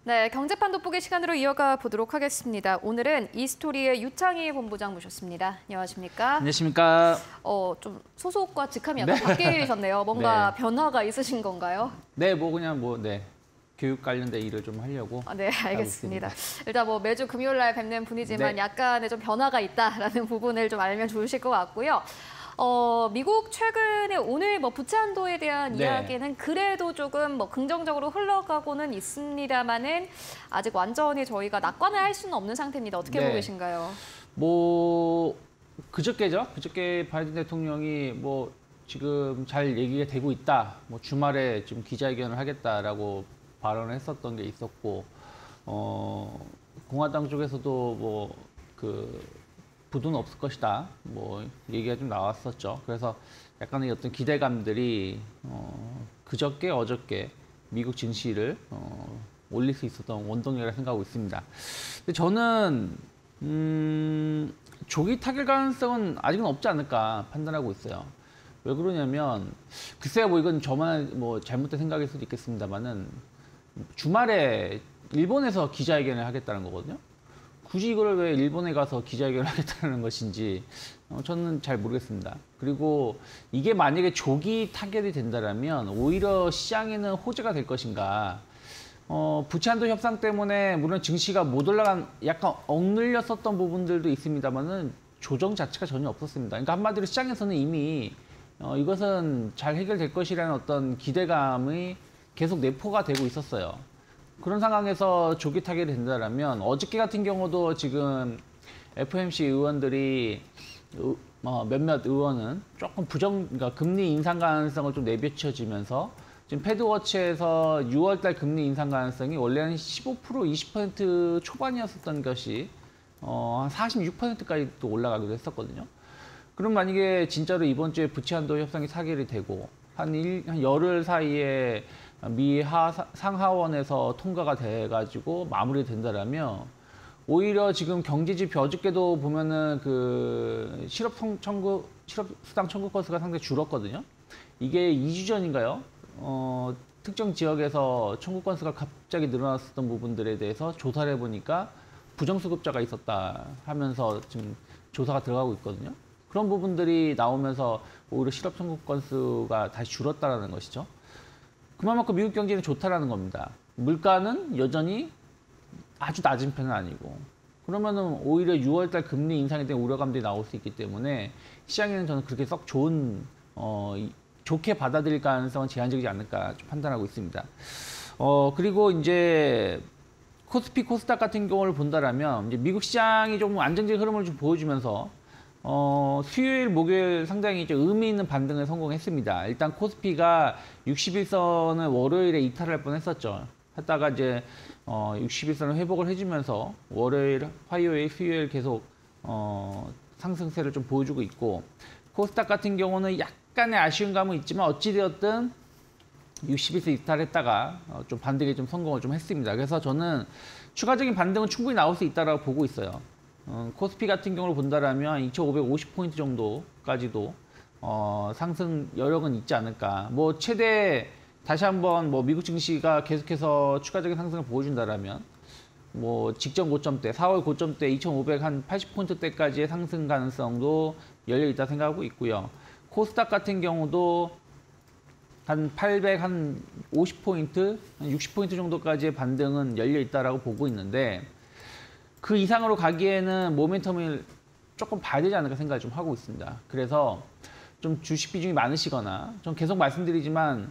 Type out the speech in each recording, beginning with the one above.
네, 경제판 돋보기 시간으로 이어가 보도록 하겠습니다. 오늘은 이스토리의 유창희 본부장 모셨습니다. 안녕하십니까? 안녕하십니까? 좀 소속과 직함이 약간 바뀌셨네요. 뭔가 네. 변화가 있으신 건가요? 네, 교육 관련된 일을 좀 하려고. 네, 알겠습니다. 일단 매주 금요일 날 뵙는 분이지만 네. 약간의 좀 변화가 있다라는 부분을 좀 알면 좋으실 것 같고요. 미국 최근에 오늘 부채 한도에 대한 네. 이야기는 그래도 조금 긍정적으로 흘러가고는 있습니다만은 아직 완전히 저희가 낙관을 할 수는 없는 상태입니다. 어떻게 보고 계신가요? 그저께죠. 그저께 바이든 대통령이 지금 잘 얘기가 되고 있다. 주말에 지금 기자회견을 하겠다라고 발언을 했었던 게 있었고, 공화당 쪽에서도 부도는 없을 것이다. 얘기가 좀 나왔었죠. 그래서 약간의 어떤 기대감들이 그저께 어저께 미국 증시를 올릴 수 있었던 원동력이라 생각하고 있습니다. 근데 저는 조기 타결 가능성은 아직은 없지 않을까 판단하고 있어요. 왜 그러냐면 글쎄요, 이건 저만 잘못된 생각일 수도 있겠습니다만은 주말에 일본에서 기자회견을 하겠다는 거거든요. 굳이 이걸 왜 일본에 가서 기자회견을 하겠다는 것인지 저는 잘 모르겠습니다. 그리고 이게 만약에 조기 타결이 된다면 오히려 시장에는 호재가 될 것인가. 부채 한도 협상 때문에 물론 증시가 못 올라간 약간 억눌렸었던 부분들도 있습니다만은 조정 자체가 전혀 없었습니다. 그러니까 한마디로 시장에서는 이미 이것은 잘 해결될 것이라는 어떤 기대감이 계속 내포가 되고 있었어요. 그런 상황에서 조기 타결이 된다면 어저께 같은 경우도 지금 FOMC 의원들이 몇몇 의원은 조금 그러니까 금리 인상 가능성을 좀 내비쳐지면서 지금 패드워치에서 6월달 금리 인상 가능성이 원래는 15%, 20% 초반이었었던 것이 한 46%까지 또 올라가기도 했었거든요. 그럼 만약에 진짜로 이번 주에 부채 한도 협상이 타결이 되고 한 열흘 사이에 미 상하원에서 통과가 돼가지고 마무리된다라면 오히려 지금 경제지표 어저께도 보면은 실업수당 청구 건수가 상당히 줄었거든요. 이게 2주 전인가요? 특정 지역에서 청구 건수가 갑자기 늘어났었던 부분들에 대해서 조사를 해보니까 부정수급자가 있었다 하면서 지금 조사가 들어가고 있거든요. 그런 부분들이 나오면서 오히려 실업 청구 건수가 다시 줄었다라는 것이죠. 그만큼 미국 경제는 좋다라는 겁니다. 물가는 여전히 아주 낮은 편은 아니고. 그러면은 오히려 6월달 금리 인상에 대한 우려감들이 나올 수 있기 때문에 시장에는 저는 그렇게 썩 좋게 받아들일 가능성은 제한적이지 않을까 좀 판단하고 있습니다. 그리고 이제 코스피, 코스닥 같은 경우를 본다라면 이제 미국 시장이 조금 안정적인 흐름을 좀 보여주면서 수요일, 목요일 상당히 이제 의미 있는 반등을 성공했습니다. 일단 코스피가 61선을 월요일에 이탈할 뻔했었죠. 했다가 이제 61선을 회복을 해주면서 월요일, 화요일, 수요일 계속 상승세를 좀 보여주고 있고, 코스닥 같은 경우는 약간의 아쉬운 감은 있지만 어찌되었든 61선 이탈했다가 좀 반등에 좀 성공을 좀 했습니다. 그래서 저는 추가적인 반등은 충분히 나올 수 있다고 보고 있어요. 코스피 같은 경우를 본다라면 2,550포인트 정도까지도 상승 여력은 있지 않을까. 최대 다시 한번 미국 증시가 계속해서 추가적인 상승을 보여준다라면 직전 고점대, 4월 고점대 2,580포인트대까지의 상승 가능성도 열려 있다 생각하고 있고요. 코스닥 같은 경우도 한 850포인트, 한 60포인트 정도까지의 반등은 열려 있다라고 보고 있는데, 그 이상으로 가기에는 모멘텀을 조금 봐야 되지 않을까 생각을 좀 하고 있습니다. 그래서 좀 주식 비중이 많으시거나, 좀 계속 말씀드리지만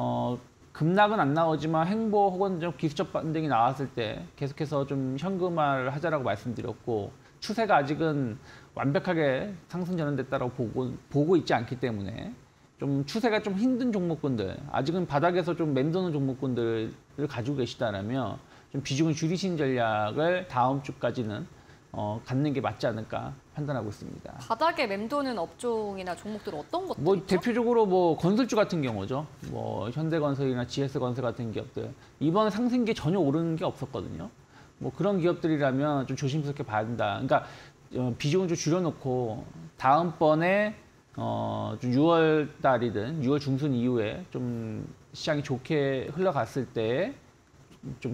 급락은 안 나오지만 행보 혹은 좀 기술적 반등이 나왔을 때 계속해서 좀 현금화를 하자라고 말씀드렸고, 추세가 아직은 완벽하게 상승 전환됐다라고 보고 있지 않기 때문에 좀 추세가 좀 힘든 종목군들, 아직은 바닥에서 좀 맴도는 종목군들을 가지고 계시다라면 좀 비중을 줄이신 전략을 다음 주까지는 갖는 게 맞지 않을까 판단하고 있습니다. 바닥에 맴도는 업종이나 종목들 어떤 것들이 있죠? 대표적으로 건설주 같은 경우죠. 현대건설이나 GS건설 같은 기업들. 이번 상승기에 전혀 오르는 게 없었거든요. 그런 기업들이라면 좀 조심스럽게 봐야 된다. 그러니까 비중을 좀 줄여놓고 다음번에 좀 6월 달이든 6월 중순 이후에 좀 시장이 좋게 흘러갔을 때 좀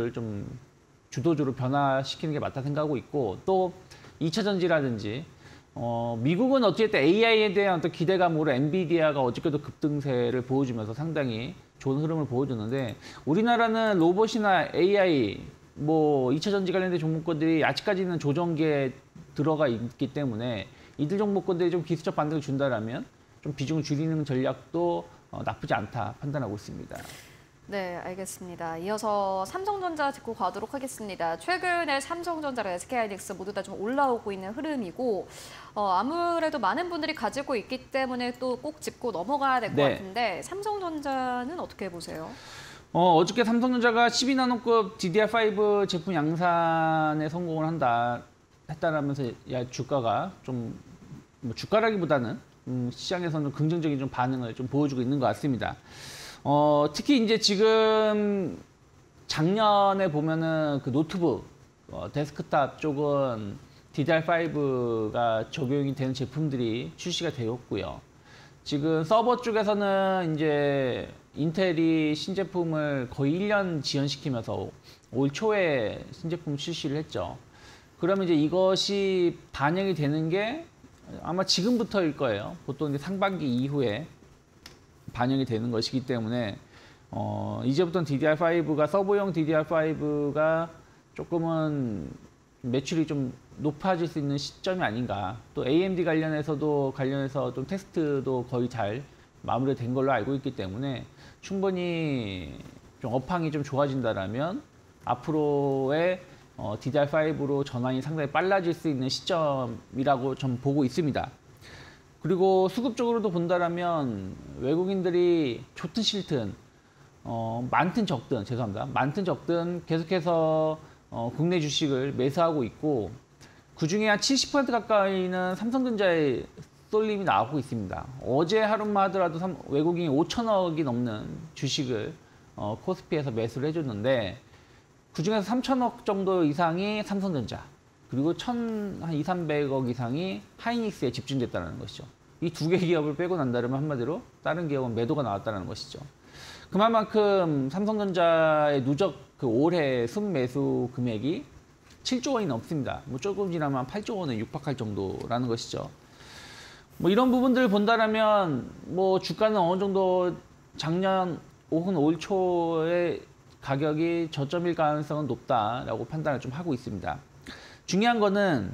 주도주로 변화시키는 게 맞다 생각하고 있고 또 2차 전지라든지 미국은 어쨌든 AI에 대한 어떤 기대감으로 엔비디아가 어저께도 급등세를 보여주면서 상당히 좋은 흐름을 보여주는데 우리나라는 로봇이나 AI, 뭐 2차 전지 관련된 종목군들이 아직까지는 조정기에 들어가 있기 때문에 이들 종목군들이 좀 기술적 반등을 준다라면 좀 비중을 줄이는 전략도 나쁘지 않다 판단하고 있습니다. 네, 알겠습니다. 이어서 삼성전자 짚고 가도록 하겠습니다. 최근에 삼성전자랑 SK하이닉스 모두 다 좀 올라오고 있는 흐름이고 아무래도 많은 분들이 가지고 있기 때문에 또 꼭 짚고 넘어가야 될 것 네. 같은데 삼성전자는 어떻게 보세요? 어저께 삼성전자가 12나노급 DDR5 제품 양산에 성공을 했다라면서 주가가 좀 뭐 주가라기보다는 시장에서는 긍정적인 좀 반응을 좀 보여주고 있는 것 같습니다. 특히 이제 지금 작년에 보면은 그 노트북, 데스크탑 쪽은 DDR5가 적용이 되는 제품들이 출시가 되었고요. 지금 서버 쪽에서는 이제 인텔이 신제품을 거의 1년 지연시키면서 올 초에 신제품 출시를 했죠. 그러면 이제 이것이 반영이 되는 게 아마 지금부터일 거예요. 보통 이제 상반기 이후에 반영이 되는 것이기 때문에 이제부터는 DDR5가 서버용 DDR5가 조금은 매출이 좀 높아질 수 있는 시점이 아닌가. 또 AMD 관련해서 좀 테스트도 거의 잘 마무리된 걸로 알고 있기 때문에 충분히 좀 업황이 좀 좋아진다라면 앞으로의 DDR5로 전환이 상당히 빨라질 수 있는 시점이라고 좀 보고 있습니다. 그리고 수급적으로도 본다라면 외국인들이 좋든 싫든 많든 적든 계속해서 국내 주식을 매수하고 있고 그중에 한 70% 가까이는 삼성전자에 쏠림이 나오고 있습니다. 어제 하루만 하더라도 외국인이 5천억이 넘는 주식을 코스피에서 매수를 해줬는데 그중에서 3천억 정도 이상이 삼성전자 그리고 한 200~300억 이상이 하이닉스에 집중됐다는 것이죠. 이 두 개 기업을 빼고 난다면 한마디로 다른 기업은 매도가 나왔다는 것이죠. 그만큼 삼성전자의 누적 그 올해 순매수 금액이 7조 원이 넘습니다. 뭐 조금 지나면 8조 원에 육박할 정도라는 것이죠. 뭐 이런 부분들을 본다라면 뭐 주가는 어느 정도 작년 혹은 올 초에 가격이 저점일 가능성은 높다라고 판단을 좀 하고 있습니다. 중요한 거는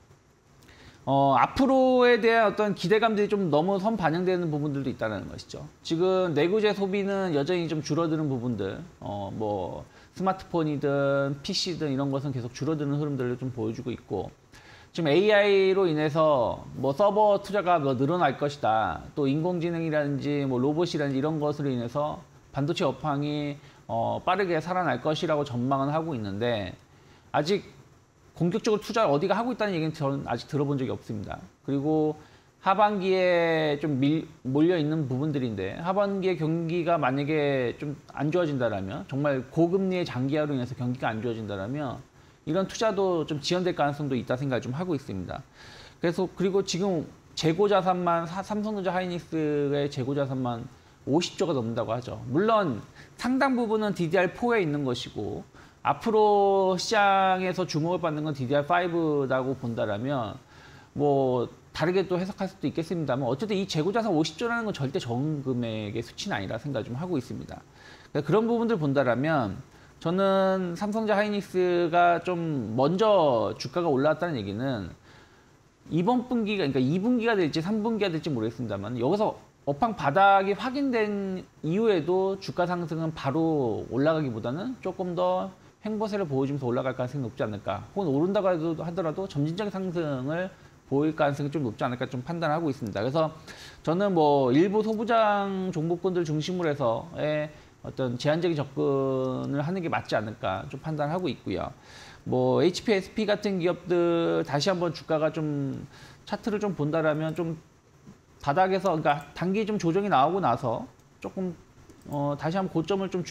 앞으로에 대한 어떤 기대감들이 좀 너무 반영되는 부분들도 있다는 것이죠. 지금 내구재 소비는 여전히 좀 줄어드는 부분들, 뭐 스마트폰이든 PC든 이런 것은 계속 줄어드는 흐름들을 좀 보여주고 있고, 지금 AI로 인해서 뭐 서버 투자가 뭐 늘어날 것이다. 또 인공지능이라든지 뭐 로봇이라든지 이런 것으로 인해서 반도체 업황이 빠르게 살아날 것이라고 전망은 하고 있는데 아직 공격적으로 투자를 어디가 하고 있다는 얘기는 저는 아직 들어본 적이 없습니다. 그리고 하반기에 좀 몰려 있는 부분들인데 하반기에 경기가 만약에 좀 안 좋아진다라면 정말 고금리의 장기화로 인해서 경기가 안 좋아진다라면 이런 투자도 좀 지연될 가능성도 있다 생각을 좀 하고 있습니다. 그리고 지금 재고 자산만 삼성전자 하이닉스의 재고 자산만 50조가 넘는다고 하죠. 물론 상당 부분은 DDR4에 있는 것이고 앞으로 시장에서 주목을 받는 건 DDR5라고 본다라면 뭐 다르게 또 해석할 수도 있겠습니다만 어쨌든 이 재고자산 50조라는 건 절대 적은 금액의 수치는 아니라 생각을 좀 하고 있습니다. 그런 부분들 본다라면 저는 삼성전자 하이닉스가 좀 먼저 주가가 올라왔다는 얘기는 이번 분기가 그러니까 2분기가 될지 3분기가 될지 모르겠습니다만 여기서 업황 바닥이 확인된 이후에도 주가 상승은 바로 올라가기보다는 조금 더 횡보세를 보여주면서 올라갈 가능성이 높지 않을까. 혹은 오른다고 하더라도 점진적인 상승을 보일 가능성이 좀 높지 않을까 좀 판단하고 있습니다. 그래서 저는 뭐 일부 소부장 종목군들 중심으로 해서의 어떤 제한적인 접근을 하는 게 맞지 않을까 좀 판단하고 있고요. 뭐 HP, SP 같은 기업들 다시 한번 주가가 좀 차트를 좀 본다라면 좀 바닥에서 그러니까 단기 좀 조정이 나오고 나서 조금 다시 한번 고점을 좀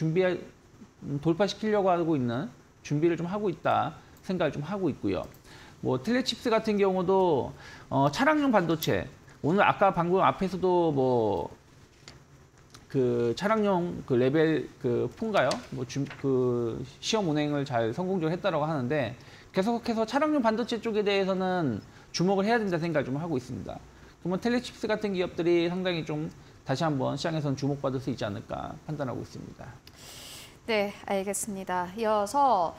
돌파시키려고 하고 있는 준비를 좀 하고 있다 생각을 좀 하고 있고요. 뭐 텔레칩스 같은 경우도 차량용 반도체 오늘 아까 방금 앞에서도 뭐 그 차량용 그 레벨 그 폰가요? 그 시험 운행을 잘 성공적으로 했다라고 하는데 계속해서 차량용 반도체 쪽에 대해서는 주목을 해야 된다 생각을 좀 하고 있습니다. 그러면 텔레칩스 같은 기업들이 상당히 좀 다시 한번 시장에서는 주목받을 수 있지 않을까 판단하고 있습니다. 네, 알겠습니다. 이어서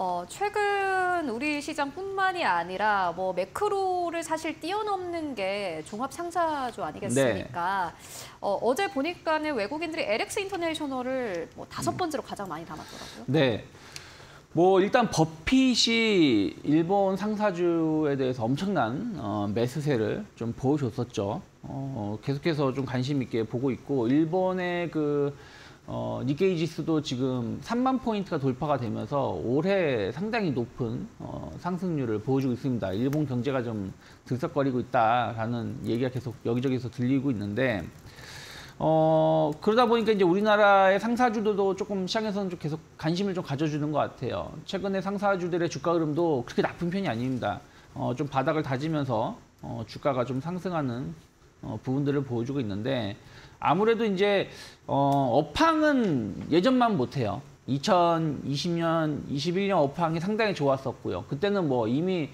최근 우리 시장뿐만이 아니라 뭐 매크로를 사실 뛰어넘는 게 종합 상사주 아니겠습니까? 어제 보니까는 외국인들이 LX 인터내셔널을 뭐 5번째로 가장 많이 담았더라고요. 네. 뭐 일단 버핏이 일본 상사주에 대해서 엄청난 매수세를 좀 보여줬었죠. 계속해서 좀 관심 있게 보고 있고 일본의 그 니케이 지수도 지금 3만 포인트가 돌파가 되면서 올해 상당히 높은 상승률을 보여주고 있습니다. 일본 경제가 좀 들썩거리고 있다라는 얘기가 계속 여기저기서 들리고 있는데 그러다 보니까 이제 우리나라의 상사주들도 조금 시장에서는 좀 계속 관심을 좀 가져주는 것 같아요. 최근에 상사주들의 주가 흐름도 그렇게 나쁜 편이 아닙니다. 좀 바닥을 다지면서 주가가 좀 상승하는 부분들을 보여주고 있는데 아무래도 이제 업황은 예전만 못해요. 2020년, 21년 업황이 상당히 좋았었고요. 그때는 뭐 이미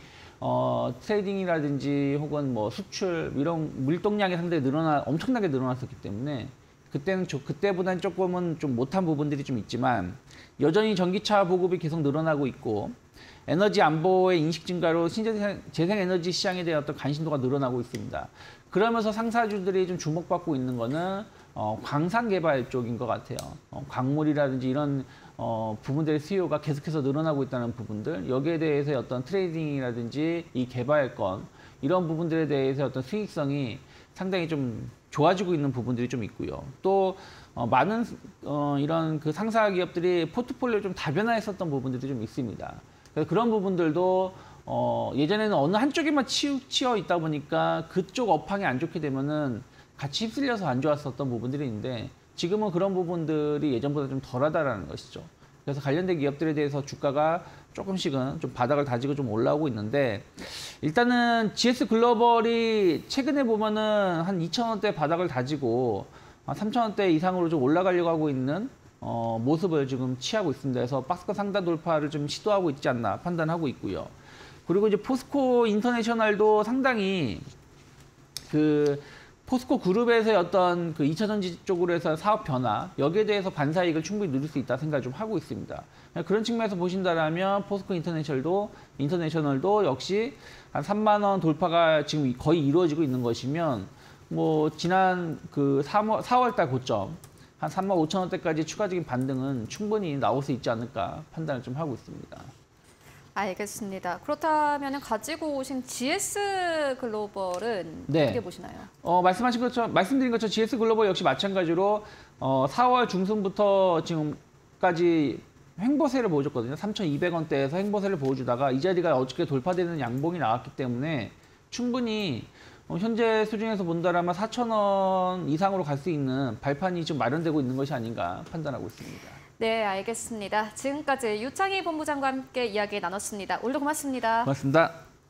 트레이딩이라든지 혹은 뭐 수출 이런 물동량이 상당히 엄청나게 늘어났었기 때문에 그때보다는 조금은 좀 못한 부분들이 좀 있지만 여전히 전기차 보급이 계속 늘어나고 있고 에너지 안보의 인식 증가로 재생에너지 시장에 대한 어떤 관심도가 늘어나고 있습니다. 그러면서 상사주들이 좀 주목받고 있는 거는 광산 개발 쪽인 것 같아요. 광물이라든지 이런 부분들의 수요가 계속해서 늘어나고 있다는 부분들, 여기에 대해서 어떤 트레이딩이라든지 이 개발권 이런 부분들에 대해서 어떤 수익성이 상당히 좀 좋아지고 있는 부분들이 좀 있고요. 또 많은 이런 그 상사 기업들이 포트폴리오 좀 다변화했었던 부분들이 좀 있습니다. 그래서 그런 부분들도 예전에는 어느 한쪽에만 치여 있다 보니까 그쪽 업황이 안 좋게 되면은 같이 휩쓸려서 안 좋았었던 부분들이 있는데 지금은 그런 부분들이 예전보다 좀 덜하다라는 것이죠. 그래서 관련된 기업들에 대해서 주가가 조금씩은 좀 바닥을 다지고 좀 올라오고 있는데 일단은 GS 글로벌이 최근에 보면은 한 2,000원대 바닥을 다지고 3,000원대 이상으로 좀 올라가려고 하고 있는 모습을 지금 취하고 있습니다. 그래서 박스권 상단 돌파를 좀 시도하고 있지 않나 판단하고 있고요. 그리고 이제 포스코 인터내셔널도 상당히 그 포스코 그룹에서의 어떤 그 2차전지 쪽으로 해서 사업 변화 여기에 대해서 반사이익을 충분히 누릴 수 있다 생각을 좀 하고 있습니다. 그런 측면에서 보신다라면 포스코 인터내셔널도 역시 한 3만 원 돌파가 지금 거의 이루어지고 있는 것이면 뭐 지난 그 4월달 고점 한 3만 5천 원대까지 추가적인 반등은 충분히 나올 수 있지 않을까 판단을 좀 하고 있습니다. 알겠습니다. 그렇다면 가지고 오신 GS 글로벌은 네. 어떻게 보시나요? 말씀드린 것처럼 GS 글로벌 역시 마찬가지로 4월 중순부터 지금까지 횡보세를 보여줬거든요. 3,200원대에서 횡보세를 보여주다가 이 자리가 어저께 돌파되는 양봉이 나왔기 때문에 충분히 현재 수준에서 본다라면 4,000원 이상으로 갈 수 있는 발판이 좀 마련되고 있는 것이 아닌가 판단하고 있습니다. 네, 알겠습니다. 지금까지 유창희 본부장과 함께 이야기 나눴습니다. 오늘도 고맙습니다. 고맙습니다.